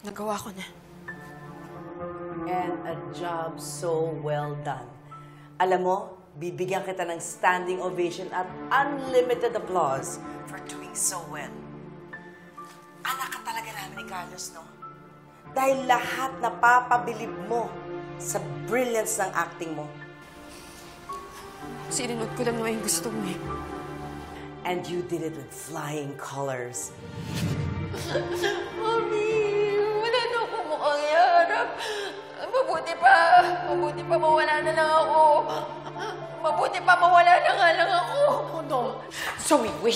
Nagawa ko na. And a job so well done. Alam mo, bibigyan kita ng standing ovation at unlimited applause for doing so well. Anak ka talaga namin ni Carlos, no? Dahil lahat napapabilib mo sa brilliance ng acting mo. Sinunod ko lang naman yung gusto mo eh. And you did it with flying colors. Mami, wala na akong mukhang iharap. Mabuti pa mawala na lang ako. Mabuti pa mawala na nga lang ako. Oh, no. Zoe, wait.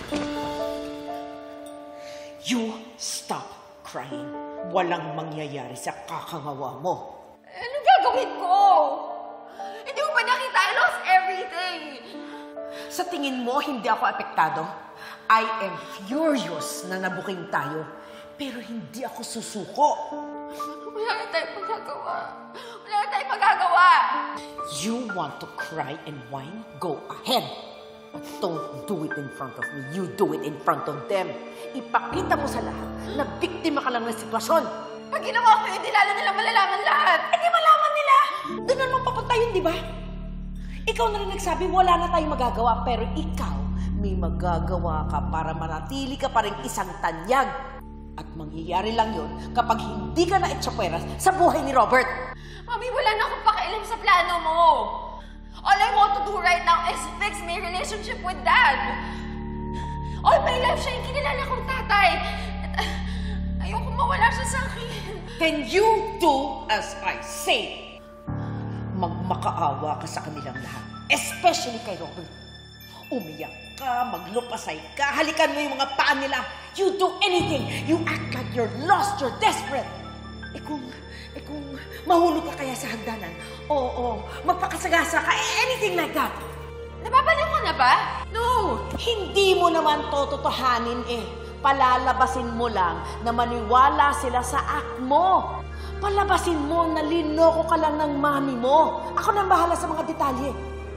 You stop crying. Walang mangyayari sa kakangawa mo. Anong gagawin ko? Hindi mo ba nakita? I lost everything. Sa tingin mo, hindi ako apektado? I am furious na nabuking tayo. Pero hindi ako susuko. Wala na tayong magagawa. Wala na tayong magagawa. You want to cry and whine? Go ahead. But don't do it in front of me. You do it in front of them. Ipakita mo sa lahat na biktima ka lang ng sitwasyon. Pag ginawa ko yun, di lalo nila malalaman lahat. Eh di malaman nila! Doon naman papunta yun, di ba? Ikaw na rin nagsabi, wala na tayong magagawa. Pero ikaw, may magagawa ka para manatili ka pa rin isang tanyag. At mangyayari lang yun kapag hindi ka na itsapweras sa buhay ni Robert. Mami, wala na akong pakialam sa plano mo. All I want to do right now is fix my relationship with Dad. All my life siya yung kinilala kong tatay. At ayoko mawala siya sa akin. Then you do as I say. Magmakaawa ka sa kanilang lahat. Especially kay Robert. Umiyak ka, maglupasay ka, halikan mo yung mga paa nila. You do anything. You act like you're lost, you're desperate. Eh kung mahulog ka kaya sa hagdanan, oo, magpakasagasa ka, anything like that. Nababaliw ko na ba? No! Hindi mo naman tototohanin eh. Palalabasin mo lang na maniwala sila sa act mo. Palabasin mo na linoko ka lang ng mami mo. Ako nang bahala sa mga detalye.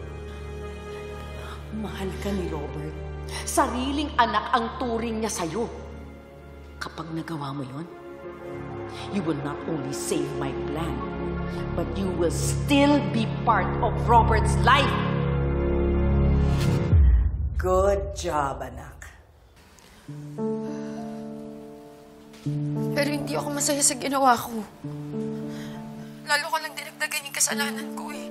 Mahal ka ni Robert. Sariling anak ang turing niya sa'yo. Kapag nagawa mo yon, you will not only save my plan, but you will still be part of Robert's life. Good job, anak. Pero hindi ako masaya sa ginawa ko. Lalo ko lang dinagdagan yung kasalanan ko eh.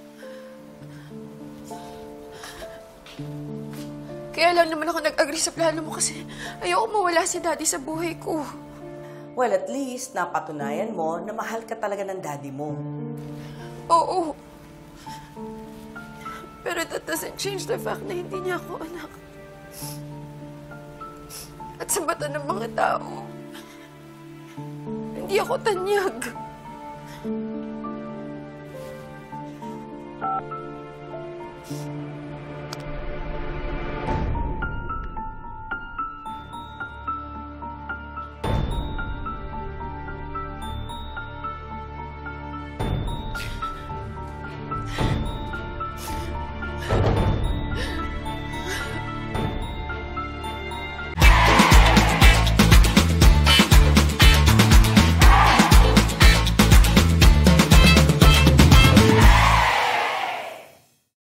Kaya lang naman ako nag-agree sa plano mo kasi ayoko mawala si Daddy sa buhay ko. Well, at least napatunayan mo na mahal ka talaga ng daddy mo. Oo. Pero that doesn't change the fact na hindi niya ako anak. At sa mata ng mga tao, hindi ako tanyag.